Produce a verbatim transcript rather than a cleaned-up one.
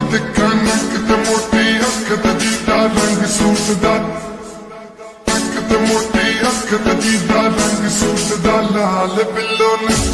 ਤਿੱਖਾ ਨੱਕ ਤੇ ਮੋਟੀ ਅੱਖ ਤੇ ਜੀਦਾ ਰੰਗ ਸੂਟ ਦਾ ਅੱਖ ਤੇ ਮੋਟੀ ਅੱਖ ਤੇ ਜੀਦਾ ਰੰਗ ਸੂਟ ਦਾ ਲਾਲ ਬਿੱਲੋ ਨੇ